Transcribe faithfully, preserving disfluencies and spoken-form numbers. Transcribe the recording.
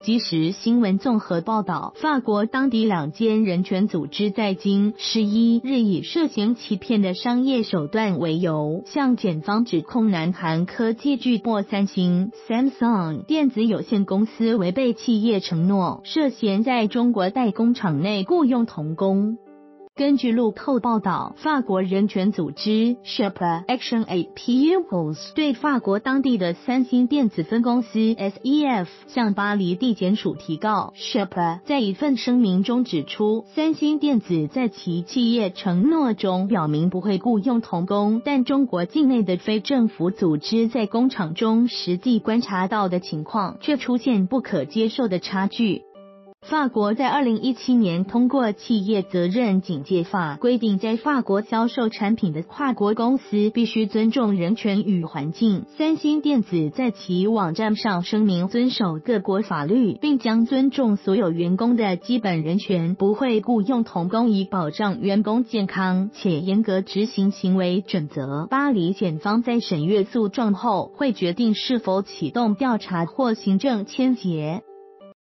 即时新闻综合报道，法国当地两间人权组织在今十一日以涉嫌欺骗的商业手段为由，向检方指控南韩科技巨擘三星 Samsung 电子有限公司违背企业承诺，涉嫌在中国代工厂内雇佣童工。根据路透报道，法国人权组织 Shepherd Action Aid Pupils 对法国当地的三星电子分公司 S E F 向巴黎地检署提告。Shepherd 在一份声明中指出，三星电子在其企业承诺中表明不会雇佣童工，但中国境内的非政府组织在工厂中实际观察到的情况却出现不可接受的差距。法国在二零一七年通过企业责任警戒法，规定在法国销售产品的跨国公司必须尊重人权与环境。三星电子在其网站上声明遵守各国法律，并将尊重所有员工的基本人权，不会雇佣童工以保障员工健康，且严格执行行为准则。巴黎检方在审阅诉状后，会决定是否启动调查或行政牵结。